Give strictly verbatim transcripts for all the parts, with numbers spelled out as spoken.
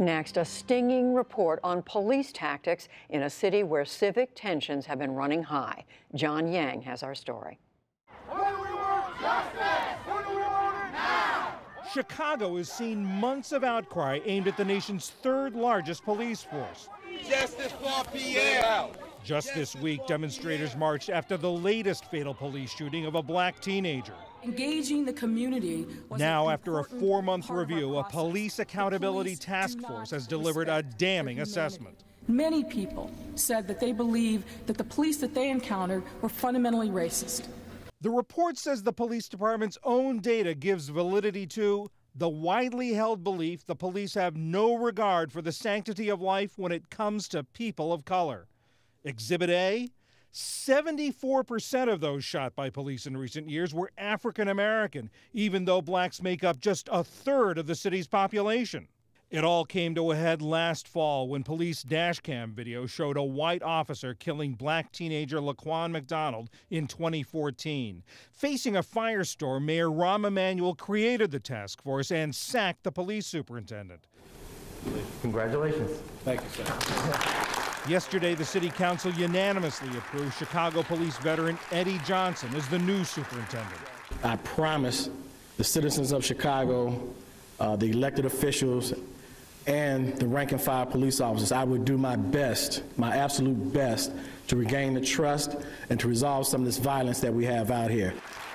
Next, a stinging report on police tactics in a city where civic tensions have been running high. John Yang has our story. Who do we want? Justice! Who do we want it now? Chicago has seen months of outcry aimed at the nation's third largest police force. Justice for Pierre! Just this week, demonstrators marched after the latest fatal police shooting of a black teenager. Engaging the community was now, an after a important four-month part of our review, a process. police accountability The police task do force not has delivered a respect damning their humanity. assessment. Many people said that they believe that the police that they encountered were fundamentally racist. The report says the police department's own data gives validity to the widely held belief the police have no regard for the sanctity of life when it comes to people of color. Exhibit A, seventy-four percent of those shot by police in recent years were African American, even though blacks make up just a third of the city's population. It all came to a head last fall when police dashcam video showed a white officer killing black teenager Laquan McDonald in twenty fourteen. Facing a firestorm, Mayor Rahm Emanuel created the task force and sacked the police superintendent. Congratulations. Thank you, sir. Yesterday, the city council unanimously approved Chicago police veteran Eddie Johnson as the new superintendent. I promise the citizens of Chicago, uh, the elected officials, and the rank and file police officers, I would do my best, my absolute best, to regain the trust and to resolve some of this violence that we have out here.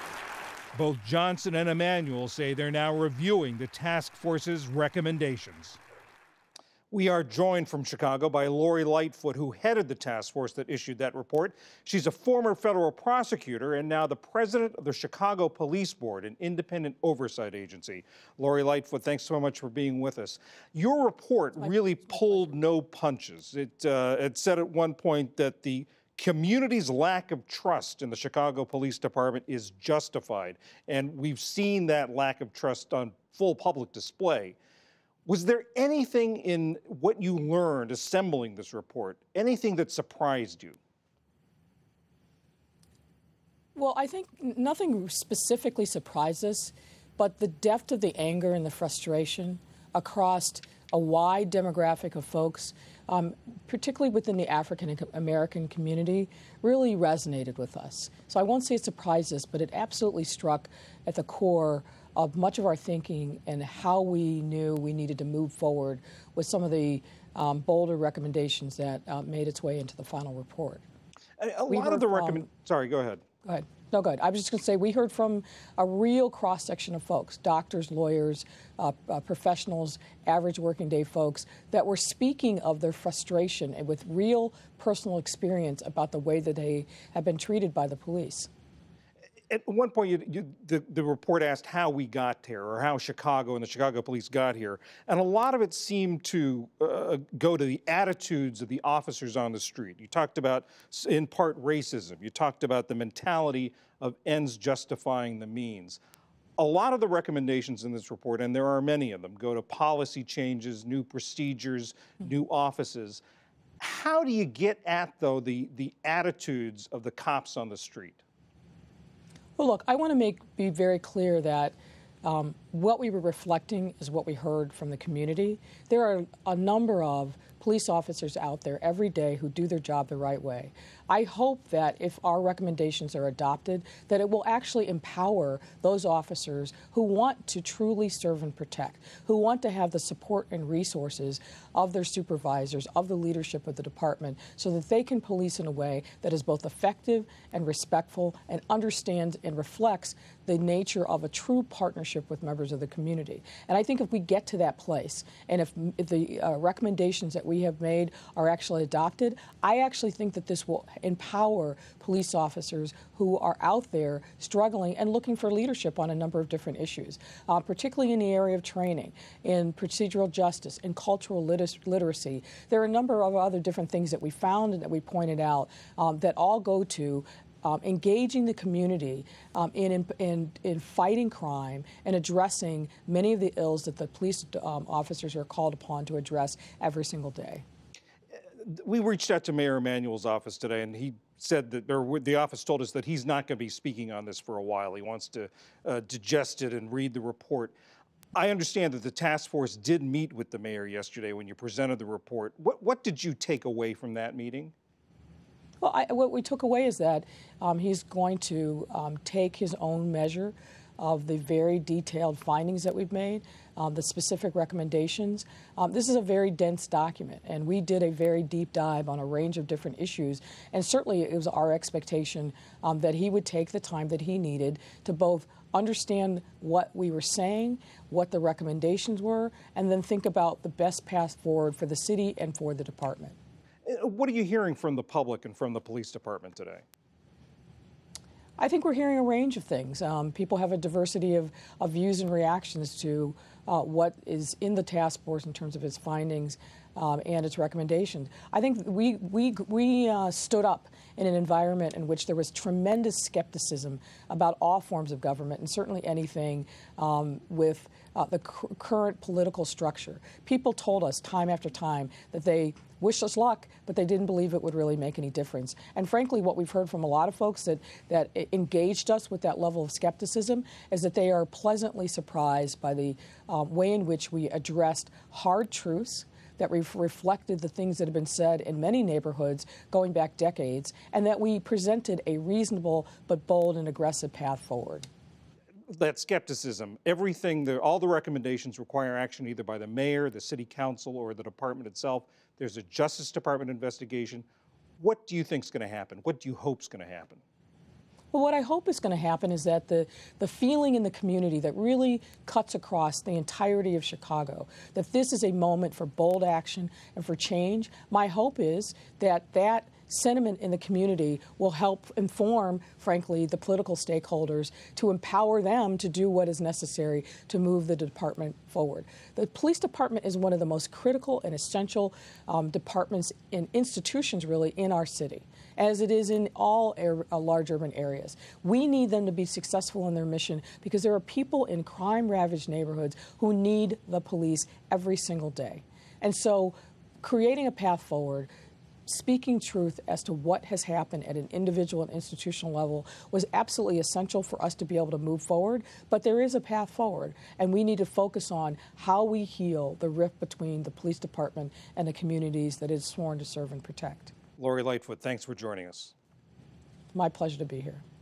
Both Johnson and Emanuel say they're now reviewing the task force's recommendations. We are joined from Chicago by Lori Lightfoot, who headed the task force that issued that report. She's a former federal prosecutor and now the president of the Chicago Police Board, an independent oversight agency. Lori Lightfoot, thanks so much for being with us. Your report really pulled no punches. It, uh, it said at one point that the community's lack of trust in the Chicago Police Department is justified, and we've seen that lack of trust on full public display. Was there anything in what you learned assembling this report, anything that surprised you? Well, I think nothing specifically surprised us, but the depth of the anger and the frustration across a wide demographic of folks, um, particularly within the African American community, really resonated with us. So I won't say it surprised us, but it absolutely struck at the core of much of our thinking and how we knew we needed to move forward with some of the um, bolder recommendations that uh, made its way into the final report. A, a lot of the recommend. Sorry, go ahead. Go ahead. No, go ahead. I was just going to say we heard from a real cross-section of folks, doctors, lawyers, uh, uh, professionals, average working day folks, that were speaking of their frustration and with real personal experience about the way that they have been treated by the police. At one point, you, you, the, the report asked how we got here, or how Chicago and the Chicago police got here. And a lot of it seemed to uh, go to the attitudes of the officers on the street. You talked about, in part, racism. You talked about the mentality of ends justifying the means. A lot of the recommendations in this report, and there are many of them, go to policy changes, new procedures, mm-hmm. new offices. How do you get at, though, the, the attitudes of the cops on the street? Well, look, I want to make be very clear that um, what we were reflecting is what we heard from the community. There are a number of police officers out there every day who do their job the right way. I hope that if our recommendations are adopted, that it will actually empower those officers who want to truly serve and protect, who want to have the support and resources of their supervisors, of the leadership of the department, so that they can police in a way that is both effective and respectful and understands and reflects the nature of a true partnership with members of the community. And I think if we get to that place, and if, if the uh, recommendations that we have made are actually adopted, I actually think that this will empower police officers who are out there struggling and looking for leadership on a number of different issues, uh, particularly in the area of training, in procedural justice, in cultural liter literacy. There are a number of other different things that we found and that we pointed out um, that all go to Um, engaging the community um, in, in, in fighting crime and addressing many of the ills that the police um, officers are called upon to address every single day. We reached out to Mayor Emanuel's office today, and he said that, or the office told us that he's not going to be speaking on this for a while. He wants to uh, digest it and read the report. I understand that the task force did meet with the mayor yesterday when you presented the report. What, what did you take away from that meeting? Well, I, what we took away is that um, he's going to um, take his own measure of the very detailed findings that we've made, um, the specific recommendations. Um, this is a very dense document, and we did a very deep dive on a range of different issues. And certainly it was our expectation um, that he would take the time that he needed to both understand what we were saying, what the recommendations were, and then think about the best path forward for the city and for the department. What are you hearing from the public and from the police department today? I think we're hearing a range of things. Um, people have a diversity of, of views and reactions to uh, what is in the task force in terms of its findings um, and its recommendations. I think we, we, we uh, stood up in an environment in which there was tremendous skepticism about all forms of government, and certainly anything um, with uh, the c- current political structure. People told us time after time that they wished us luck, but they didn't believe it would really make any difference. And frankly, what we've heard from a lot of folks that, that engaged us with that level of skepticism is that they are pleasantly surprised by the um, way in which we addressed hard truths that re- reflected the things that have been said in many neighborhoods going back decades, and that we presented a reasonable but bold and aggressive path forward. That skepticism, everything, the, all the recommendations require action either by the mayor, the city council, or the department itself. There's a Justice Department investigation. What do you think is going to happen? What do you hope is going to happen? Well, what I hope is going to happen is that the, the feeling in the community that really cuts across the entirety of Chicago, that this is a moment for bold action and for change. My hope is that that sentiment in the community will help inform, frankly, the political stakeholders to empower them to do what is necessary to move the department forward. The police department is one of the most critical and essential um, departments and institutions, really, in our city, as it is in all air, uh, large urban areas. We need them to be successful in their mission because there are people in crime-ravaged neighborhoods who need the police every single day. And so creating a path forward, speaking truth as to what has happened at an individual and institutional level was absolutely essential for us to be able to move forward. But there is a path forward, and we need to focus on how we heal the rift between the police department and the communities that it is sworn to serve and protect. Lori Lightfoot, thanks for joining us. My pleasure to be here.